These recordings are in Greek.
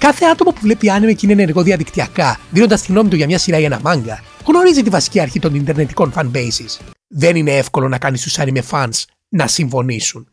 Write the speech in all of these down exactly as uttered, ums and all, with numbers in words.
Κάθε άτομο που βλέπει άνιμε και είναι ενεργό διαδικτυακά, δίνοντας τη γνώμη του για μια σειρά ή ένα μάγκα, γνωρίζει τη βασική αρχή των ιντερνετικών fanbases. Δεν είναι εύκολο να κάνεις τους anime fans να συμφωνήσουν.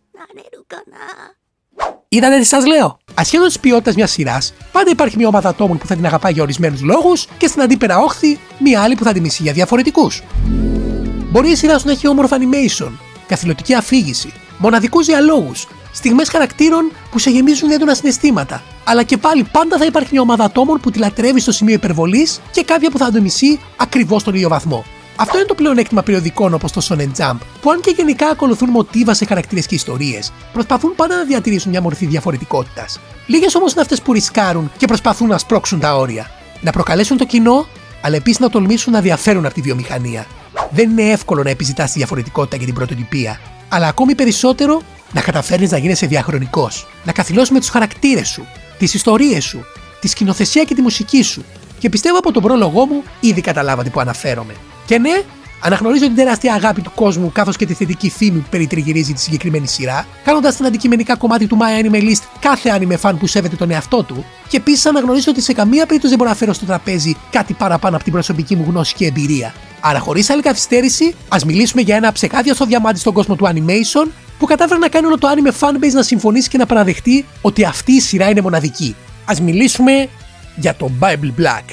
Είδατε τι σας λέω? Ασχέτως της ποιότητας μιας σειράς, πάντα υπάρχει μια ομάδα ατόμων που θα την αγαπάει για ορισμένους λόγους και στην αντίπερα όχθη μια άλλη που θα την μισεί για διαφορετικούς. Μπορεί η σειρά σου να έχει όμορφο animation, καθηλωτική αφήγηση, μοναδικούς διαλόγους, στιγμές χαρακτήρων που σε γεμίζουν έντονα συναισθήματα, αλλά και πάλι πάντα θα υπάρχει μια ομάδα ατόμων που τη λατρεύει στο σημείο υπερβολής και κάποια που θα το μισεί ακριβώς στον ίδιο βαθμό. Αυτό είναι το πλεονέκτημα περιοδικών όπως το Shonen Jump, που αν και γενικά ακολουθούν μοτίβα σε χαρακτήρες και ιστορίες, προσπαθούν πάντα να διατηρήσουν μια μορφή διαφορετικότητας. Λίγες όμως είναι αυτές που ρισκάρουν και προσπαθούν να σπρώξουν τα όρια. Να προκαλέσουν το κοινό, αλλά επίσης να τολμήσουν να διαφέρουν από τη βιομηχανία. Δεν είναι εύκολο να επιζητάς τη διαφορετικότητα και την πρωτοτυπία, αλλά ακόμη περισσότερο να καταφέρνεις να γίνεσαι διαχρονικός. Να καθυλώσεις με τους χαρακτήρες σου, τις ιστορίες σου, τη σκηνοθεσία και τη μουσική σου. Και πιστεύω από τον πρόλογό μου ήδη καταλάβατε που αναφέρομαι. Και ναι, αναγνωρίζω την τεράστια αγάπη του κόσμου καθώς και τη θετική φήμη που περιτριγυρίζει τη συγκεκριμένη σειρά, κάνοντας την αντικειμενικά κομμάτι του My Anime List κάθε anime fan που σέβεται τον εαυτό του, και επίσης αναγνωρίζω ότι σε καμία περίπτωση δεν μπορώ να φέρω στο τραπέζι κάτι παραπάνω από την προσωπική μου γνώση και εμπειρία. Άρα, χωρίς άλλη καθυστέρηση, ας μιλήσουμε για ένα ψεκάδιαστο διαμάντι στον κόσμο του animation που κατάφερε να κάνει όλο το anime fanbase να συμφωνήσει και να παραδεχτεί ότι αυτή η σειρά είναι μοναδική. Ας μιλήσουμε για το Bible Black.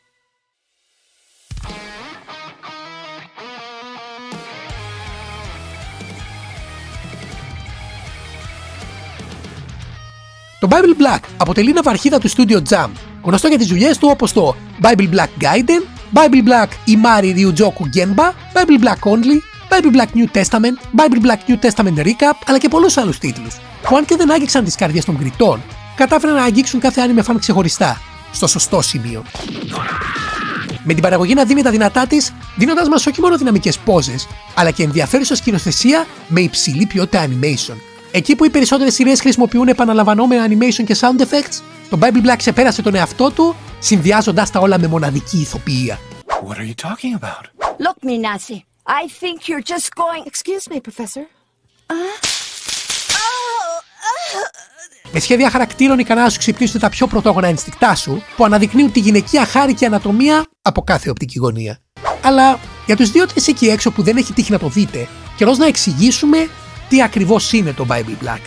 Το Bible Black αποτελεί ναυαρχίδα του Studio Jump, γνωστό για τις δουλειές του όπως το Bible Black Gaiden, Bible Black Imari Ryujoku Genba, Bible Black Only, Bible Black New Testament, Bible Black New Testament Recap, αλλά και πολλούς άλλους τίτλους, που αν και δεν άγγιξαν τις καρδιές των κριτών, κατάφεραν να αγγίξουν κάθε anime fan ξεχωριστά, στο σωστό σημείο. Με την παραγωγή να δίνει τα δυνατά της, δίνοντας μας όχι μόνο δυναμικές πόζες, αλλά και ενδιαφέρουσα σκηνοθεσία με υψηλή ποιότητα animation. Εκεί που οι περισσότερες σειρές χρησιμοποιούν επαναλαμβανόμενα animation και sound effects, το Bible Black ξεπέρασε τον εαυτό του, συνδυάζοντας τα όλα με μοναδική ηθοποιία. What are you talking about? Look, Minase, I think you're just going... Excuse me, Professor. Με σχέδια χαρακτήρων ικανά να σου ξυπνήσουν τα πιο πρωτόγωνα ενστικτά σου, που αναδεικνύουν τη γυναικεία χάρη και ανατομία από κάθε οπτική γωνία. Αλλά για τους δύο-τρεις εκεί έξω που δεν έχει τύχει να το δείτε, καιρός να εξηγήσουμε τι ακριβώς είναι το Bible Black.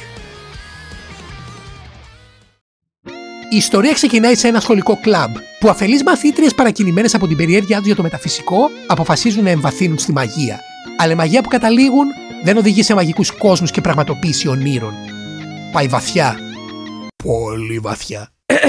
Η ιστορία ξεκινάει σε ένα σχολικό κλαμπ, που αφελείς μαθήτριες παρακινημένες από την περιέργειά τους για το μεταφυσικό αποφασίζουν να εμβαθύνουν στη μαγεία. Αλλά η μαγεία που καταλήγουν δεν οδηγεί σε μαγικούς κόσμους και πραγματοποίηση ονείρων. Πάει βαθιά. Πολύ βαθιά.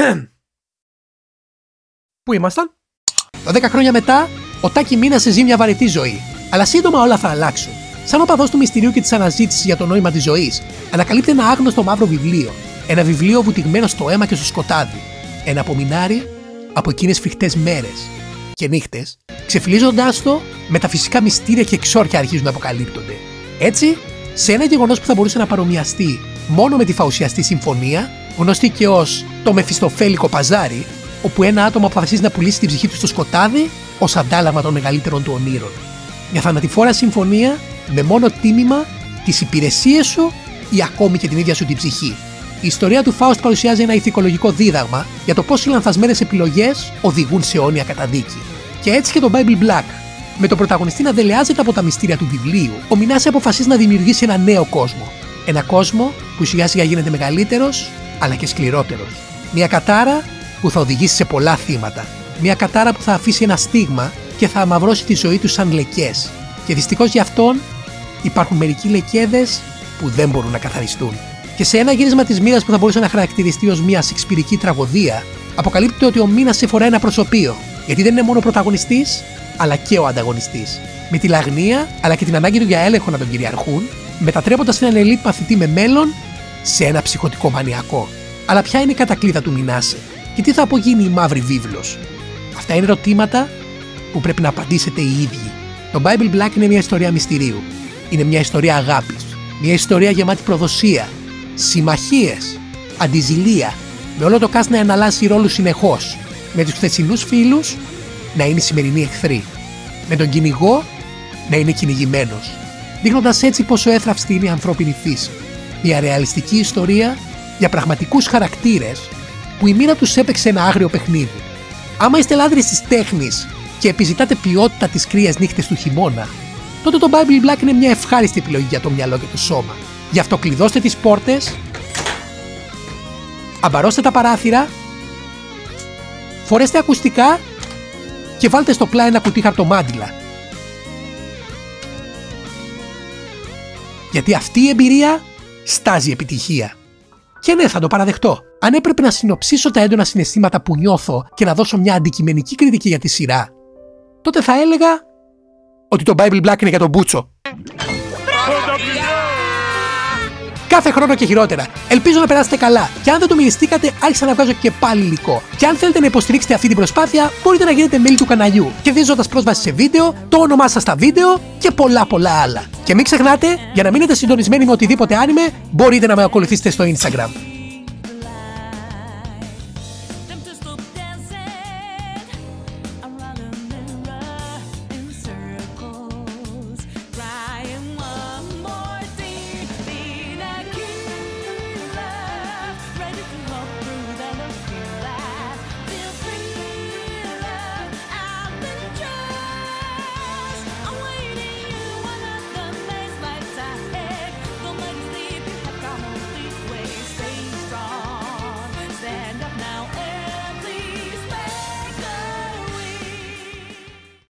Πού ήμασταν? δέκα χρόνια μετά, ο Τάκι Μίνασε ζει μια βαρετή ζωή. Αλλά σύντομα όλα θα αλλάξουν. Σαν οπαδός του μυστηρίου και της αναζήτησης για το νόημα της ζωής, ανακαλύπτει ένα άγνωστο μαύρο βιβλίο. Ένα βιβλίο βουτυγμένο στο αίμα και στο σκοτάδι. Ένα απομεινάρι από εκείνες φρικτές μέρες και νύχτες, ξεφυλίζοντάς το, μεταφυσικά μυστήρια και εξόρκια αρχίζουν να αποκαλύπτονται. Έτσι, σε ένα γεγονός που θα μπορούσε να παρομοιαστεί μόνο με τη φαουσιαστή συμφωνία, γνωστή και ως το Μεφιστοφέλικο παζάρι, όπου ένα άτομο αποφασίζει να πουλήσει την ψυχή του στο σκοτάδι ως αντάλλαγμα των μεγαλύτερων του ονείρων. Μια θανατηφόρα συμφωνία με μόνο τίμημα τις υπηρεσίες σου ή ακόμη και την ίδια σου την ψυχή. Η ιστορία του Φάουστ παρουσιάζει ένα ηθικολογικό δίδαγμα για το πώς οι λανθασμένες επιλογές οδηγούν σε αιώνια καταδίκη. Και έτσι και το Bible Black. Με τον πρωταγωνιστή να δελεάζεται από τα μυστήρια του βιβλίου, ο Μινάσε αποφασίζει να δημιουργήσει ένα νέο κόσμο. Ένα κόσμο που σιγά σιγά γίνεται μεγαλύτερος, αλλά και σκληρότερος. Μια κατάρα που θα οδηγήσει σε πολλά θύματα. Μια κατάρα που θα αφήσει ένα στίγμα και θα αμαυρώσει τη ζωή του σαν λεκές. Και δυστυχώς για αυτόν υπάρχουν μερικοί λεκέδες που δεν μπορούν να καθαριστούν. Και σε ένα γύρισμα της μοίρας που θα μπορούσε να χαρακτηριστεί ως μια σεξπυρική τραγωδία, αποκαλύπτεται ότι ο Μίνασε φοράει ένα προσωπείο. Γιατί δεν είναι μόνο ο πρωταγωνιστής, αλλά και ο ανταγωνιστής. Με τη λαγνία, αλλά και την ανάγκη του για έλεγχο να τον κυριαρχούν, μετατρέποντας έναν ελίτ παθητή με μέλλον σε ένα ψυχοτικό μανιακό. Αλλά ποια είναι η κατακλείδα του Μινάσε και τι θα απογίνει η μαύρη βίβλος? Αυτά είναι ερωτήματα που πρέπει να απαντήσετε οι ίδιοι. Το Bible Black είναι μια ιστορία μυστηρίου. Είναι μια ιστορία αγάπης. Μια ιστορία γεμάτη προδοσία, συμμαχίες, αντιζηλία, με όλο το cast να εναλλάσσει ρόλους συνεχώς. Με τους χθεσινούς φίλους να είναι σημερινοί εχθροί. Με τον κυνηγό να είναι κυνηγημένος. Δείχνοντας έτσι πόσο έθραυστη είναι η ανθρώπινη φύση. Μια ρεαλιστική ιστορία για πραγματικούς χαρακτήρες που η μοίρα τους έπαιξε ένα άγριο παιχνίδι. Άμα είστε λάτρεις της τέχνης και επιζητάτε ποιότητα τις κρύες νύχτες του χειμώνα, τότε το Bible Black είναι μια ευχάριστη επιλογή για το μυαλό και το σώμα. Γι' αυτό κλειδώστε τις πόρτες, αμπαρώστε τα παράθυρα, φορέστε ακουστικά και βάλτε στο πλάι ένα κουτί χαρτομάτιλα. Γιατί αυτή η εμπειρία στάζει επιτυχία. Και ναι, θα το παραδεχτώ. Αν έπρεπε να συνοψίσω τα έντονα συναισθήματα που νιώθω και να δώσω μια αντικειμενική κριτική για τη σειρά, τότε θα έλεγα ότι το Bible Black είναι για τον Μπούτσο. Κάθε χρόνο και χειρότερα. Ελπίζω να περάσετε καλά. Και αν δεν το μυριστήκατε, άρχισα να βγάζω και πάλι υλικό. Και αν θέλετε να υποστηρίξετε αυτή την προσπάθεια, μπορείτε να γίνετε μέλη του καναλιού, κερδίζοντας πρόσβαση σε βίντεο, το όνομά σας στα βίντεο και πολλά πολλά άλλα. Και μην ξεχνάτε, για να μείνετε συντονισμένοι με οτιδήποτε άνιμε, μπορείτε να με ακολουθήσετε στο Instagram.